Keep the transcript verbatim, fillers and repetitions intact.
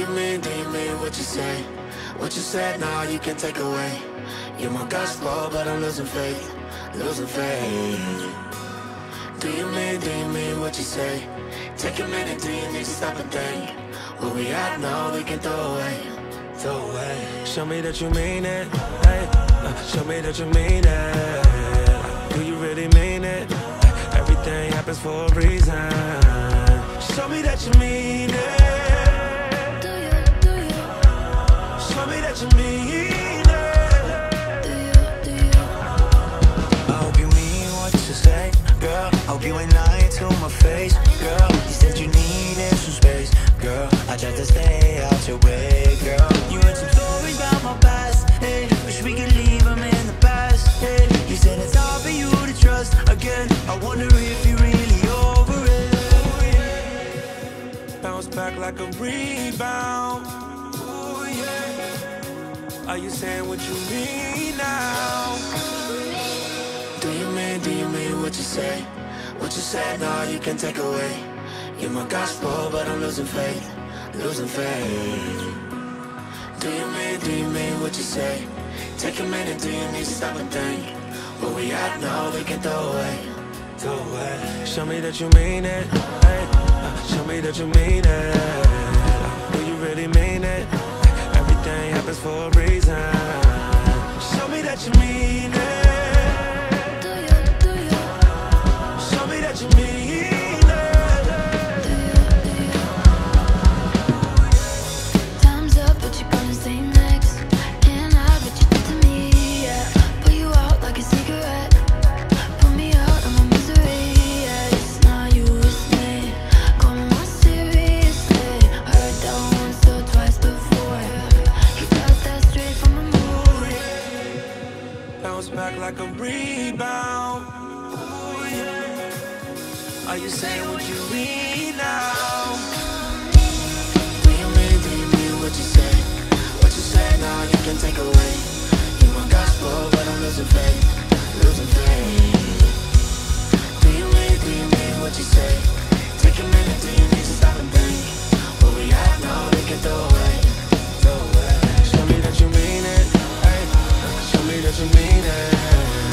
you mean, do you mean what you say? What you said, nah, you can take away. You're my gospel, but I'm losing faith, losing faith. Do you mean, do you mean what you say? Take a minute, do you need to stop and think? Where we at now, we can throw away, throw away. Show me that you mean it, hey. uh, Show me that you mean it. Do you really mean it? Everything happens for a reason. Show me that you mean it. Do you, do you, Show me that you mean it. do you, do you? I hope you mean what you say, girl. I hope you ain't lying to my face, girl. You said you needed some space, girl. I tried to stay out your way, girl. You heard some stories about my past, hey. Wish we could leave them in the past, hey. You said it's hard for you to trust again. I wonder if you're really over it. Bounce back like a rebound. Ooh, yeah. Are you saying what you mean now? Do you mean, do you mean what you say? What you said, nah, you can take away. You're my gospel, but I'm losing faith, losing faith. Do you mean, do you mean what you say? Take a minute, do you need to stop and think? Where we at now, we can throw away, throw away. Show me that you mean it, hey. uh, Show me that you mean it. Do you really mean it? Everything happens for a reason. Show me that you mean it. Do you, do you, Show me that you mean it. do you, do you? Time's up, but you're gonna say next. Can't hide what you did to me, yeah. Put you out like a cigarette. Put me out of my misery, yeah. It's not you, it's me. Call me more seriously. Heard that once or twice before. You got that straight from a movie. Bounce back like a rebound. Ooh, yeah. Are you saying what you mean now? Do you mean, do you mean what you say? What you said, now you can take away. You're my gospel, but I'm losing faith, losing faith. Do you mean, do you mean what you say? Take a minute, do you need to stop and think? Where we at now, we can throw away, throw away. Show me that you mean it, hey. Show me that you mean it.